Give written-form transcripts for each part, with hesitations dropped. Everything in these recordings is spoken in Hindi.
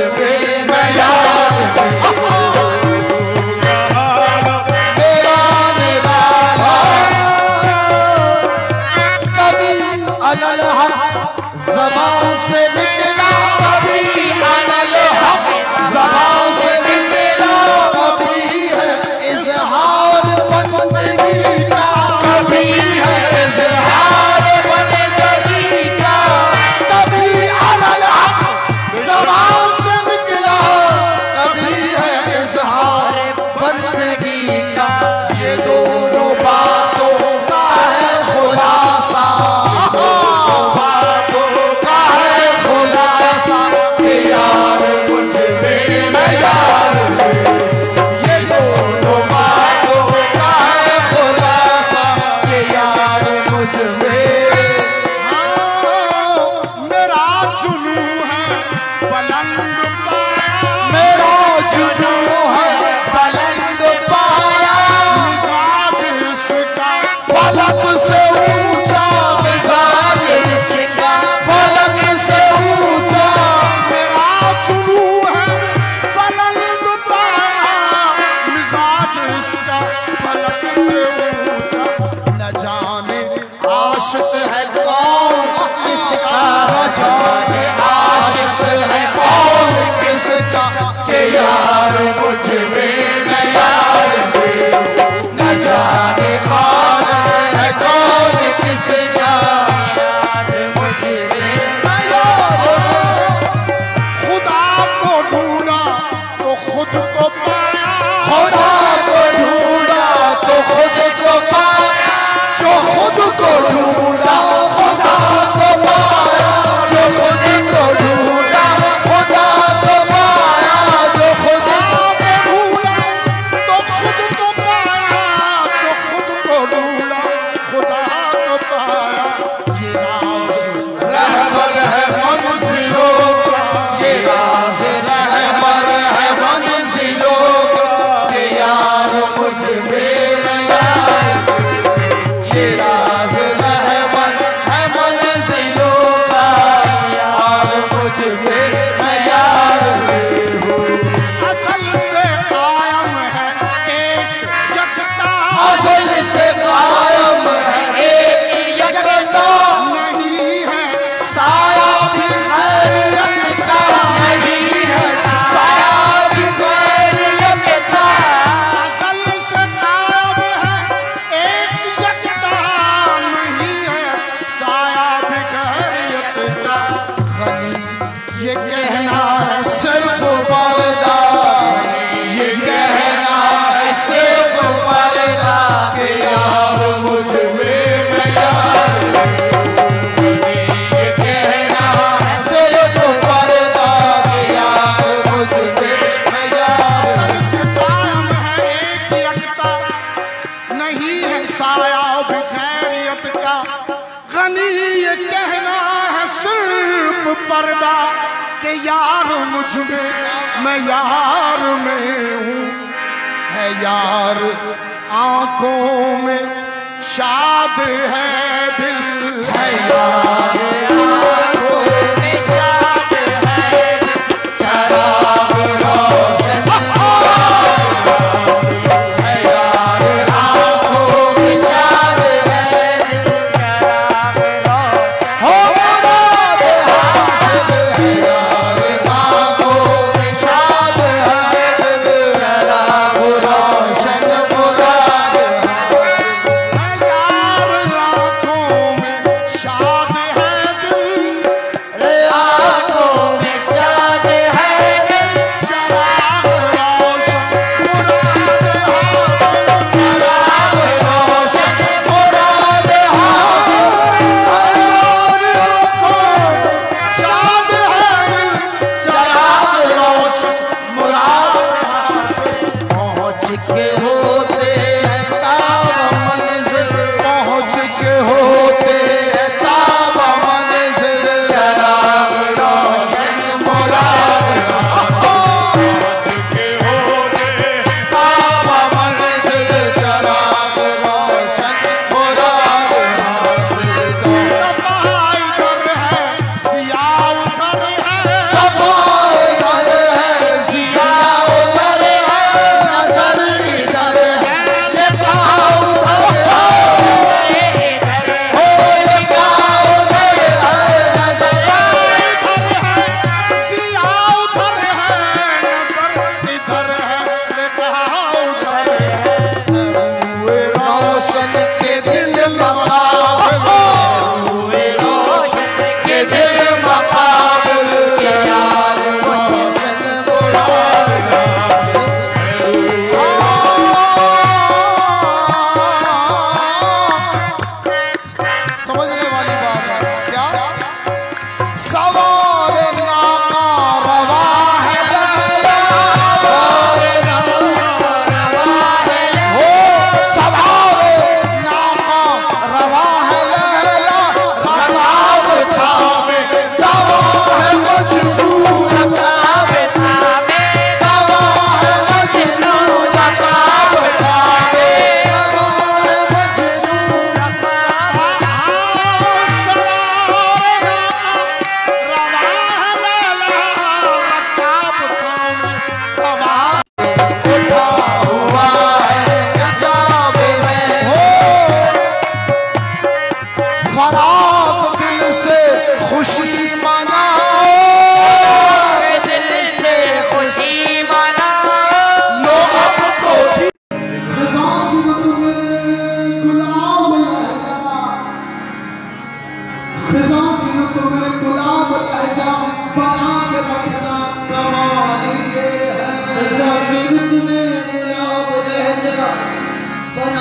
में मैं यार मेरा निराला कभी अनल हक ज़बान से निकला कभी अनल हक ज़बान से निकला कभी है इज़हार बंदगी का कभी है इज़हार बंदगी का कभी अनल हक ज़बान से निकला कभी है इज़हार बंदगी का ये दोनों बातों का है खुलासा यार मुझ में मैं यार ये दोनों बातों का है खुलासा कि यार मुझ में मेरा जुनू है बुलंद पाया मेरा जुनू है बुलंद पाया मिजाज इसका फलक से ऊंचा मिजाज इसका फलक से ऊंचा जुनू है बुलंद पाया मिजाज इसका फलक से ऊंचा न जाने आशिक है कौन किसका न जाने आशिक है कौन किसका के यार मुझ में मैं यार न जाने आशिक है कौन किसका यार मुझ में मैं यार खुदा को ढूंढा तो खुद को पाया खुदा को ढूंढा तो खुद को पाया जो खुद को ढूंढा खुदा को पाया जो खुद को ढूंढा खुदा को पाया जो खुद को ढूंढा तो खुद को पाया जो खुद को ढूंढा खुदा को पाया ये राज रहबर है मंजिलों का ये राज रहबर है मंजिलों का कि यार मुझ में मैं यार ये राज रहबर है मंजिलों का यार मुझ में मैं यार हूँ असल से कायम है एक यकता असल से कायम है एक यकता नहीं है साया भी खैरियत का नहीं है साया भी खैरियत का असल से कायम है एक यकता नहीं है साया भी खैरियत का खली ये कहना है सिर्फ पर्दा ये कहना है सिर्फ पर्दा कि यार मुझ में मैं यार ये कहना है सिर्फ पर्दा कि यार मुझ में मैं यार असल से कायम है एक यकता नहीं है साया भी खैरियत का गनी ये कहना है सिर्फ पर्दा कि यार मुझ में मैं यार में हूँ है यार आंखों में शाद है दिल है यार आंखों में शाद है शराब रोशन है यार आंखों में शाद है शराब रोशन हो मुराद हासिल है यार आंखों में शाद है शराब रोशन मुराद है यार आंखों में शाद है दिल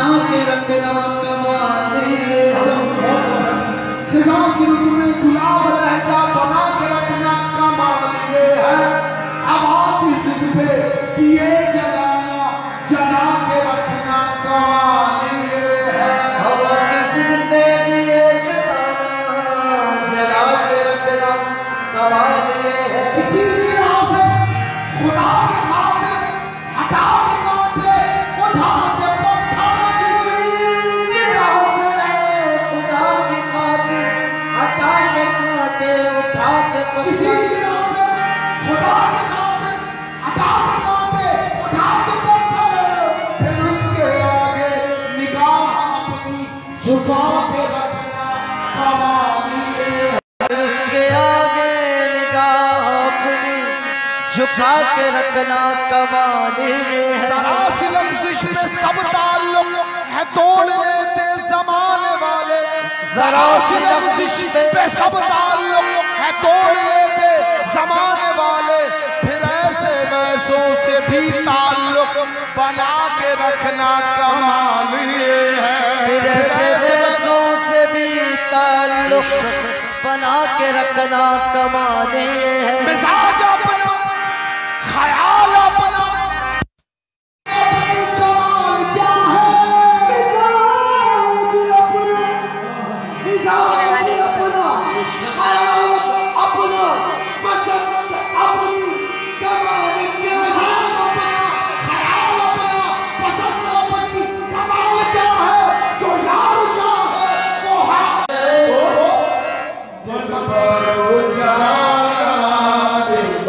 बना के रखना कमाल ये है। खिजा की रुत में गुलाब लहजा बना के रखना कमाल ये है। हवा की जिद पे दिए जलाना जला के रखना कमाल ये है। हवा की जिद पे दिए जलाना जला के रखना कमाल ये है। किसी भी राह से खुदा के खातिर हटा के कांटे उठा के पत्थर, किसी की राह से खुदा की खातिर हटा के कांटे उठा के किसी भी राह से खुदा के खातिर हटा के कांटे उठा के पत्थर, फिर उसके आगे निगाह अपनी झुका के रखना कमाल ये है। उसके आगे निगाह अपनी झुका के रखना कमाल ये है। जरा सी लफ्ज़िश में सब ताल्लुक है तोड़ लेते ज़माने वाले। जरा सी लफ्ज़िश पे सब ताल्लुक है तोड़ लेते ज़माने वाले। फिर ऐसे वैसों से भी ताल्लुक बना के रखना कमाल ये है। फिर ऐसे वैसों से भी ताल्लुक बना के रखना कमाल ये है। मिजाज अपना, ख्याल अपना, अपनी कमाल क्या है। मिजाज अपना, ख्याल अपना, पसंद अपनी, कमाल क्या है। ख्याल अपना, पसंद अपनी, कमाल क्या है। जो यार चाहे वो है। दिल भरो जाना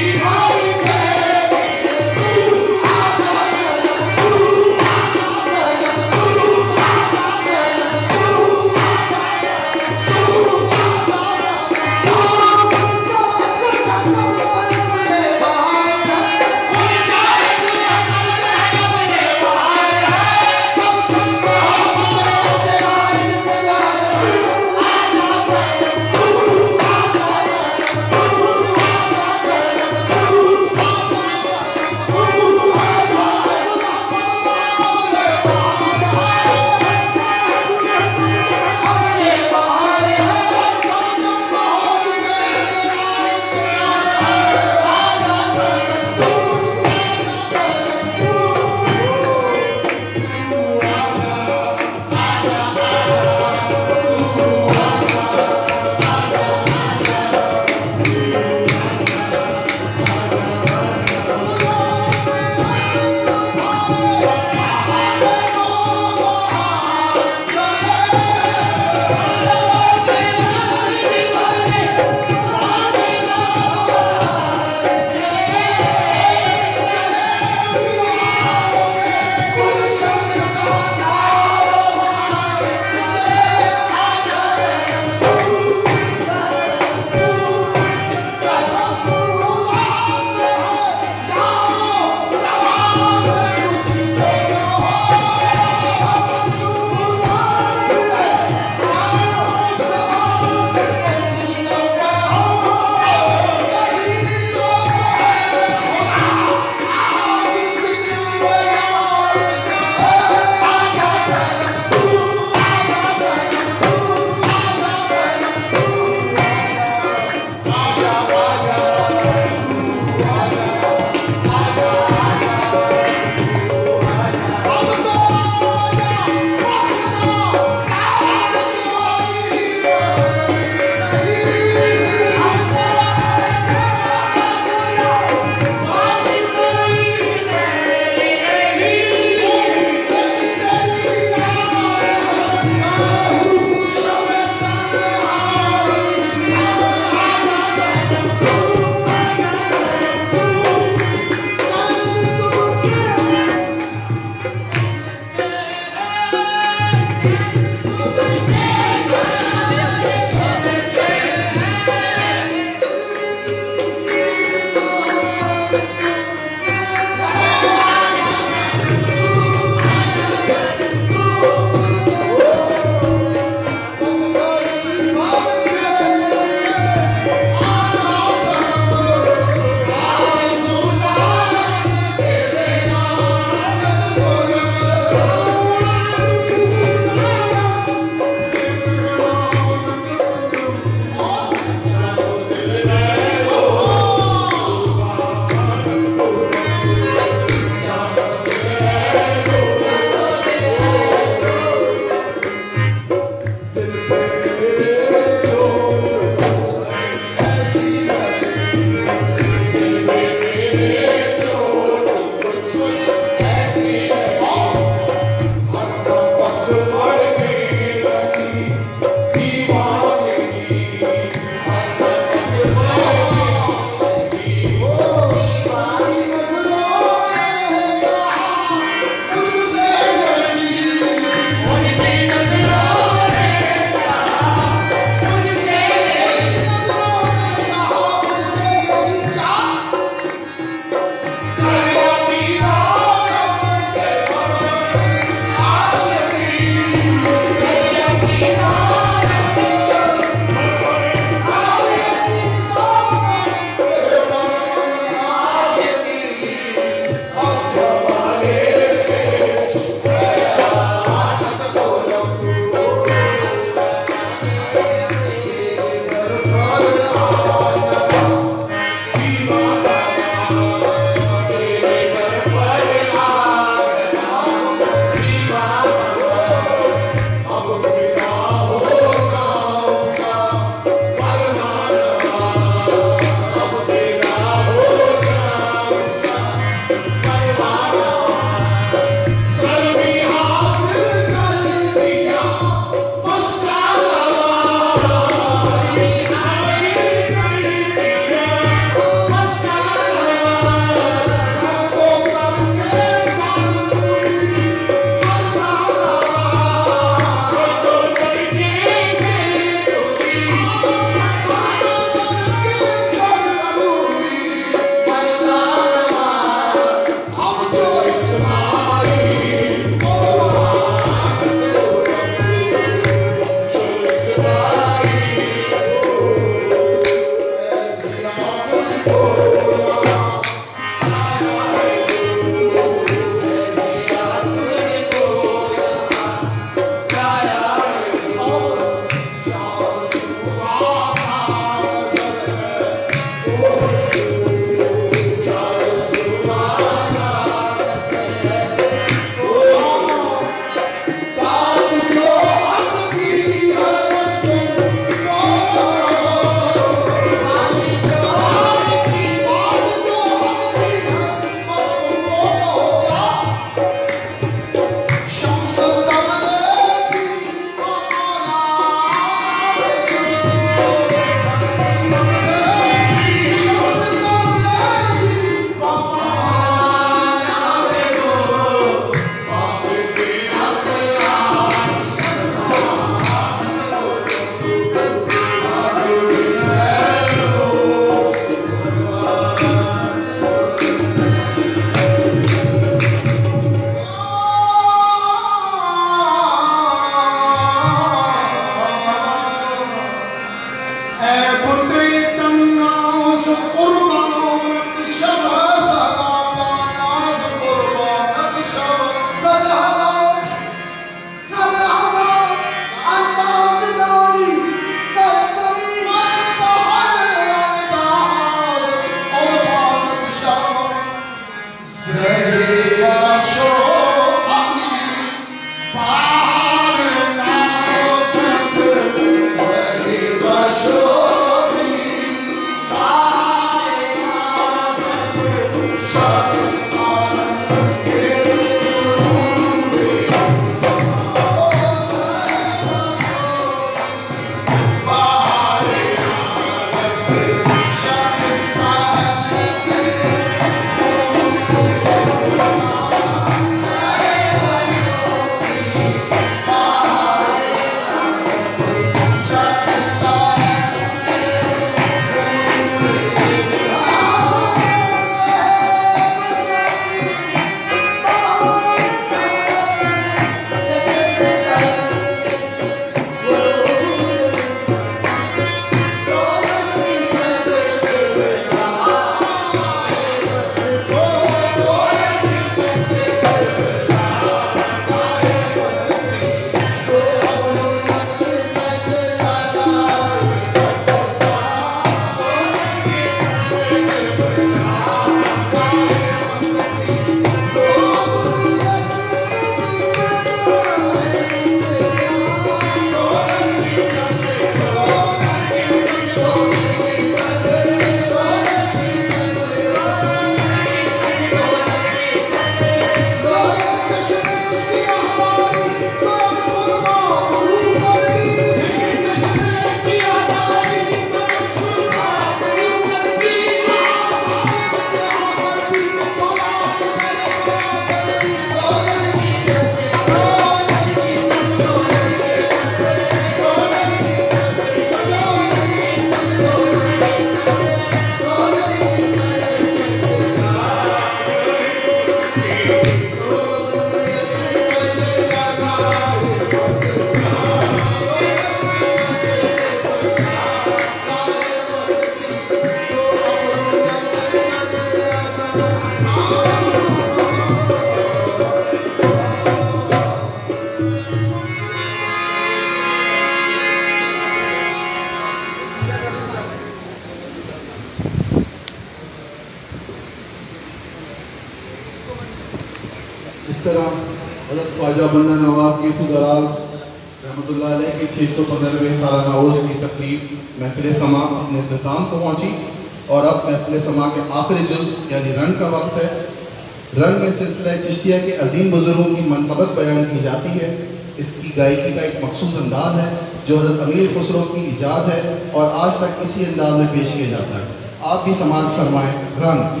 इस तरह हज़रत ख्वाजा बंदा नवाज की सुदराज रहमतुल्लाह अलैह की 615वें सालाना उर्स की तकरीब महफिल समा अपने इख्तिताम को पहुँची और अब महफिल समा के आखिरी जुज़ यानी रंग का वक्त है। रंग में सिलसिला चिश्तिया के अजीम बुजुर्गों की मनक़बत बयान की जाती है। इसकी गायकी का एक मखसूस अंदाज है जो हज़रत अमीर खुसरो की ईजाद है और आज तक इसी अंदाज में पेश किया जाता है। आप भी समाअत फरमाएँ। रंग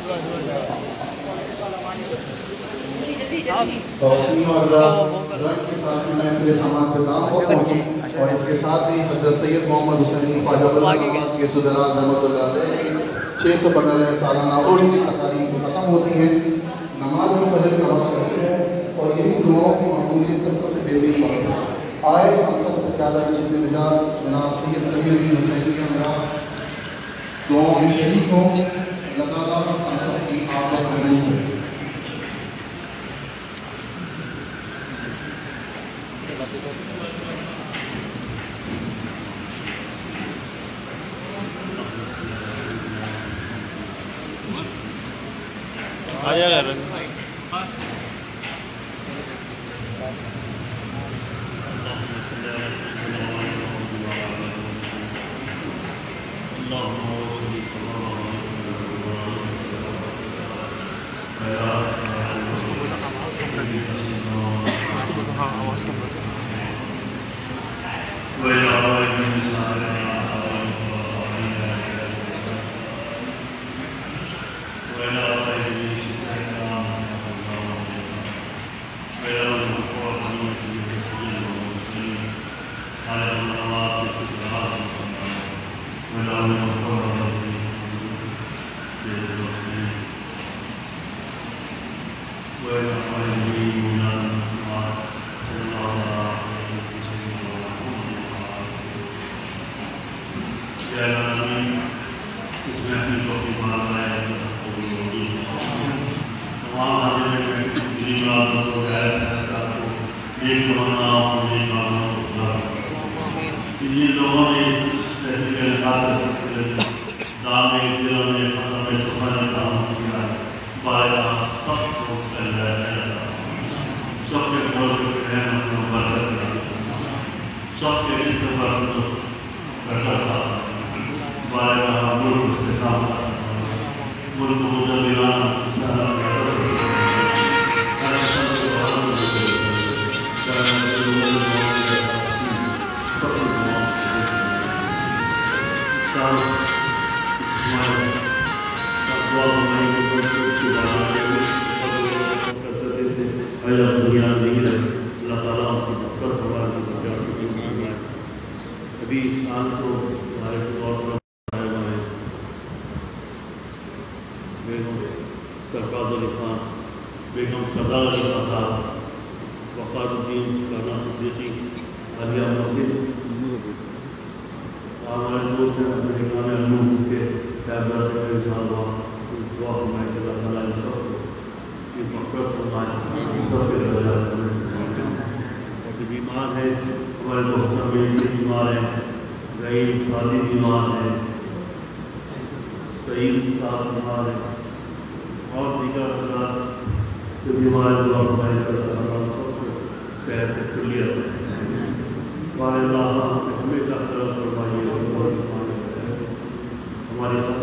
रोशनी और रंग के साथ मैं अपने सामान पे काम को पहुंची और इसके साथ ही हजरत सैयद मोहम्मद हुसैनी ख्वाजा के सुदराज रहमतुल्लाह अलैह की 615 सालाना उर्स की तकारीब ख़त्म होती हैं। नमाज और फजर का वक्त है और यही दुआओं की मकबूलियत का सबसे बेहतरीन वक्त है। आए हम सब सच्चादा रशीद मिजाज जनाब सैयद समीउद्दीन हुसैनी के हमरा दुआओं में शरीक हों। अल्लाह ताला हम सब की आफत कबूल करे। आया कर हमारे